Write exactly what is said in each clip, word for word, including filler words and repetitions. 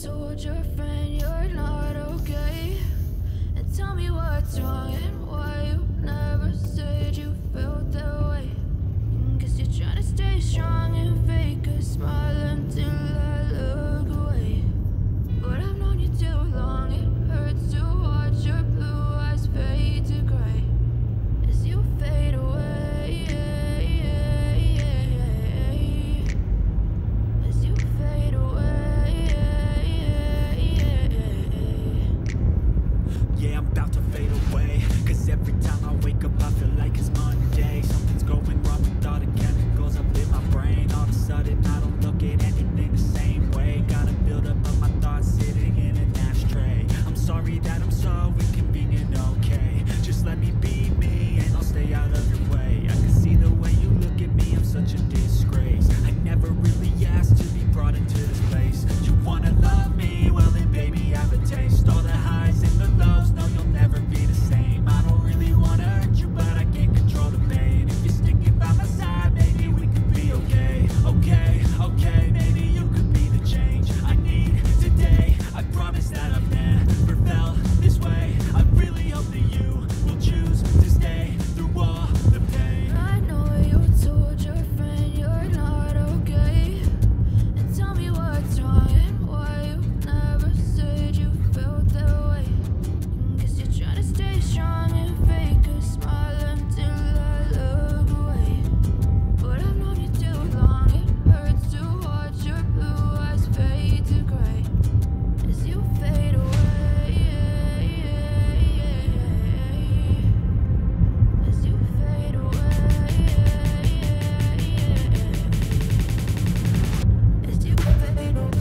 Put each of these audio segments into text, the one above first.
told your friend you're not okay? And tell me what's wrong and why you never said you felt that way. Guess you're trying to stay strong and fake a smile until I look away. But I've known you too long, it hurts to watch your blue eyes fade to gray as you fade away. As you fade away. Yeah, I'm about to fade away, cause every time I wake up I feel like it's Monday. Something's going wrong with all the chemicals up in my brain. All of a sudden I don't look at anything the same way. Gotta build up of my thoughts sitting in an ashtray. I'm sorry that I'm so inconvenient, okay? Just let me be me and I'll stay out of your way. I can see the way you look at me, I'm such a disgrace. I never really asked to be brought into this place. You wanna love me? Well then baby have a taste. All the highs and the lows, no you'll never be the same. I don't really wanna hurt you but I can't control the pain. If you're sticking by my side, maybe we could be okay. Okay, okay, maybe you could be the change I need today. I promise that I've never felt this way. I really hope that you will choose to stay through all the pain. I know you told your friend you're not okay. And tell me what's wrong and why you never said you felt that way. Guess you're trying to stay strong and fake a smile until I look away. But I've known you too long, it hurts to watch your blue eyes fade to gray as you fade away. As you fade away. As you fade away.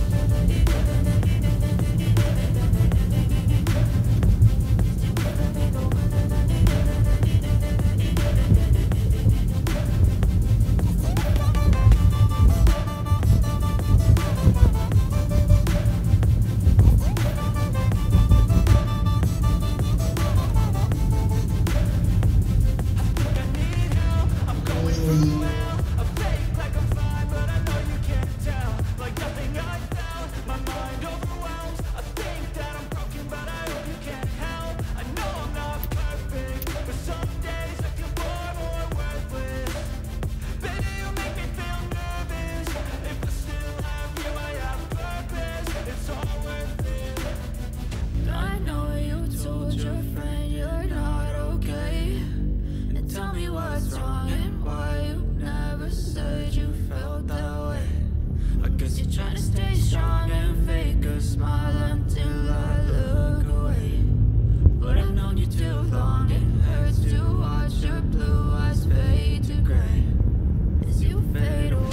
I know you told your friend you're not okay. And tell me what's wrong and why you never said you felt that way. I guess you're trying to stay strong and fake a smile until I look away. But I've known you too long, it hurts to watch your blue eyes fade to gray as you fade away.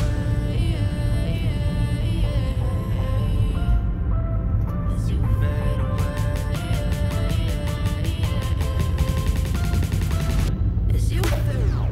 As you fade away. As you fade away.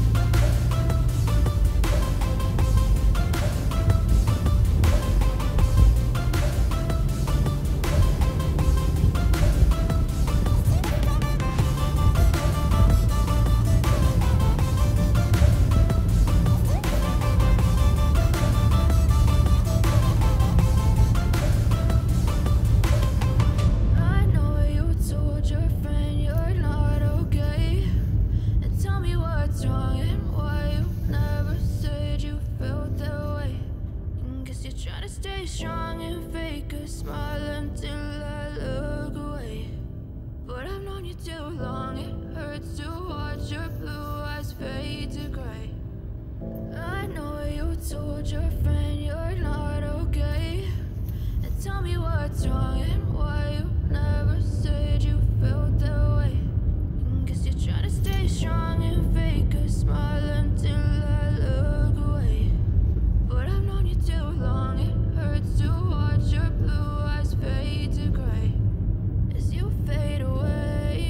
I know you told your friend you're not okay. And tell me what's wrong and why you never said you felt that way. Guess you're trying to stay strong and fake a smile until I look away. But I've known you too long, it hurts to watch your blue eyes fade to gray. I know you told your friend you're not okay. And tell me what's wrong and why you never said you felt that way. Guess you're trying to stay strong and fake a smile until I look away. But I've known you too long, it hurts to watch your blue eyes fade to gray as you fade away.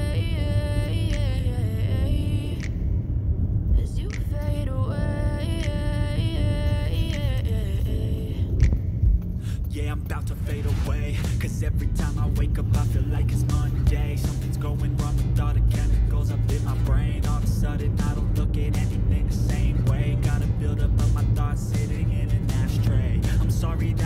As you fade away. Yeah, I'm about to fade away, cause every time I wake up I feel like it's Monday. Something's going wrong with all the chemicals up in my brain. All of a sudden I don't look at anything the same way. Gotta build up of my thoughts sitting in an ashtray. I'm sorry that